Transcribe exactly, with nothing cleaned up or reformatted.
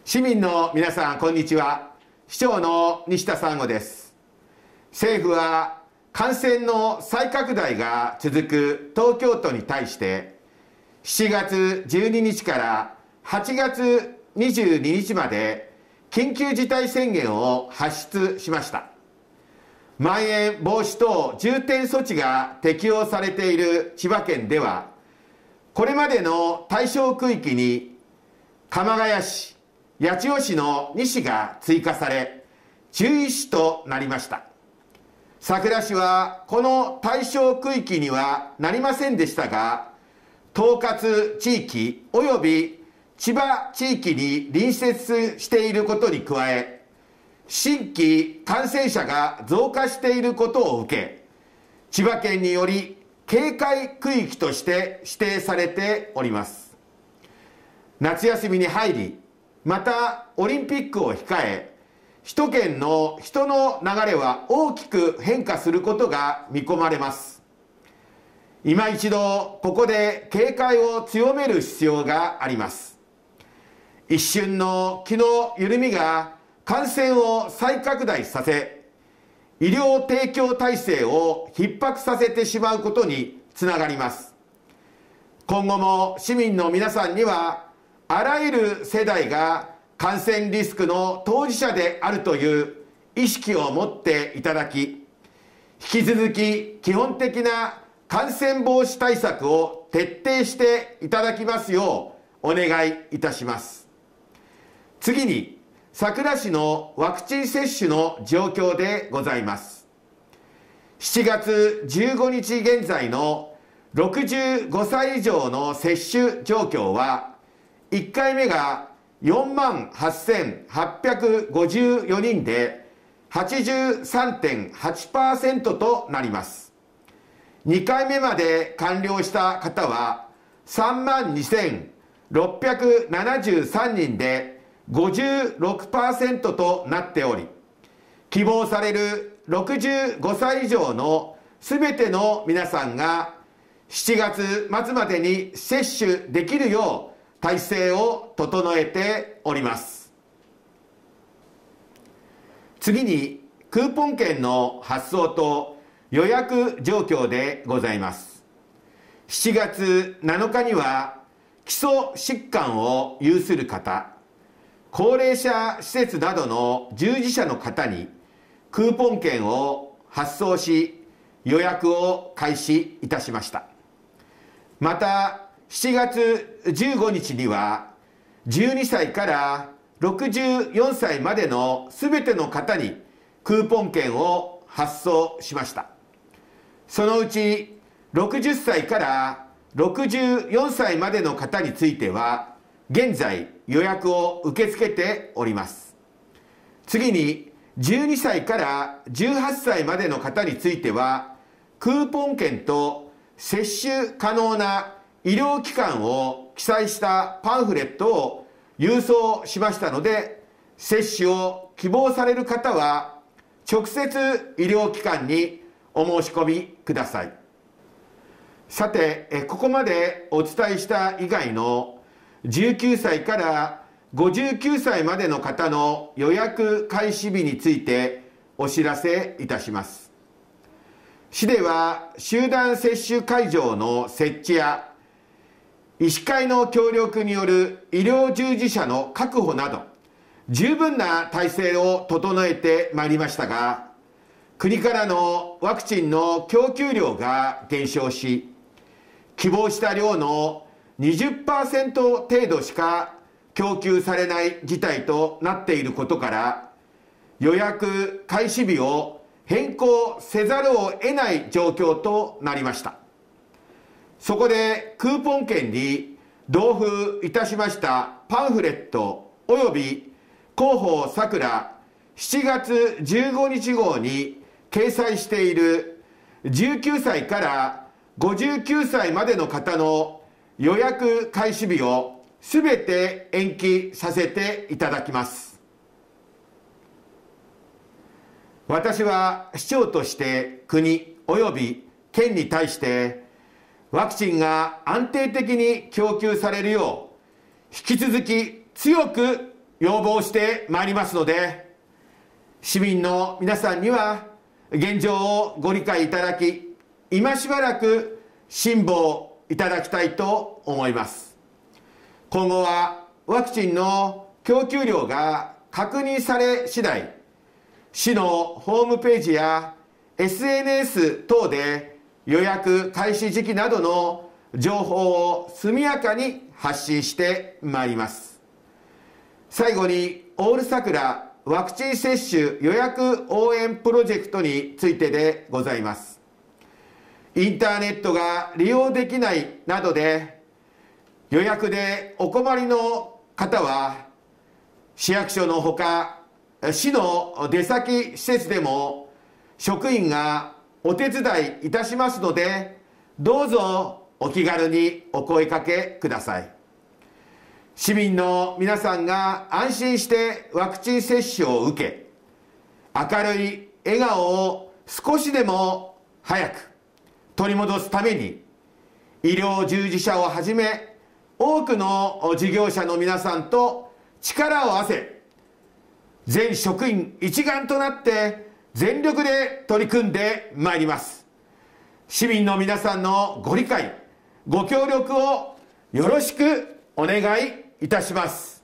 市民の皆さん、こんにちは。市長の西田三吾です。政府は感染の再拡大が続く東京都に対して、しちがつじゅうににちからはちがつにじゅうににちまで緊急事態宣言を発出しました。まん延防止等重点措置が適用されている千葉県では、これまでの対象区域に鎌ケ谷市、八千代市のに市が追加され、じゅういち市となりました。佐倉市はこの対象区域にはなりませんでしたが、統括地域および千葉地域に隣接していることに加え、新規感染者が増加していることを受け、千葉県により警戒区域として指定されております。夏休みに入り、またオリンピックを控え、首都圏の人の流れは大きく変化することが見込まれます。今一度ここで警戒を強める必要があります。一瞬の気の緩みが感染を再拡大させ、医療提供体制を逼迫させてしまうことにつながります。今後も市民の皆さんには、あらゆる世代が感染リスクの当事者であるという意識を持っていただき、引き続き基本的な感染防止対策を徹底していただきますようお願いいたします。次に、佐倉市のワクチン接種の状況でございます。しちがつじゅうごにち現在のろくじゅうごさい以上の接種状況は、いっかいめがよんまんはっせんはっぴゃくごじゅうよにんで はちじゅうさんてんはちパーセント となります。にかいめまで完了した方はさんまんにせんろっぴゃくななじゅうさんにんで ごじゅうろくパーセント となっており、希望されるろくじゅうごさい以上のすべての皆さんがしちがつまつまでに接種できるよう体制を整えております。次に、クーポン券の発送と予約状況でございます。しちがつなのかには基礎疾患を有する方、高齢者施設などの従事者の方にクーポン券を発送し、予約を開始いたしました。また、しちがつじゅうごにちにはじゅうにさいからろくじゅうよんさいまでのすべての方にクーポン券を発送しました。そのうちろくじゅっさいからろくじゅうよんさいまでの方については現在予約を受け付けております。次に、じゅうにさいからじゅうはっさいまでの方についてはクーポン券と接種可能な医療機関を記載したパンフレットを郵送しましたので、接種を希望される方は直接医療機関にお申し込みください。さて、ここまでお伝えした以外のじゅうきゅうさいからごじゅうきゅうさいまでの方の予約開始日についてお知らせいたします。市では集団接種会場の設置や医師会の協力による医療従事者の確保など、十分な体制を整えてまいりましたが、国からのワクチンの供給量が減少し、希望した量の にじゅっパーセント 程度しか供給されない事態となっていることから、予約開始日を変更せざるを得ない状況となりました。そこでクーポン券に同封いたしましたパンフレットおよび広報さくらしちがつじゅうごにち号に掲載しているじゅうきゅうさいからごじゅうきゅうさいまでの方の予約開始日をすべて延期させていただきます。私は市長として国および県に対してワクチンが安定的に供給されるよう引き続き強く要望してまいりますので、市民の皆さんには現状をご理解いただき、今しばらく辛抱いただきたいと思います。今後はワクチンの供給量が確認され次第、市のホームページや エスエヌエス 等で予約開始時期などの情報を速やかに発信してまいります。最後に、オール桜ワクチン接種予約応援プロジェクトについてでございます。インターネットが利用できないなどで予約でお困りの方は、市役所のほか市の出先施設でも職員がお手伝いいたしますので、どうぞお気軽にお声かけください。市民の皆さんが安心してワクチン接種を受け、明るい笑顔を少しでも早く取り戻すために、医療従事者をはじめ多くの事業者の皆さんと力を合わせ、全職員一丸となって全力で取り組んでまいります。市民の皆さんのご理解、ご協力をよろしくお願いいたします。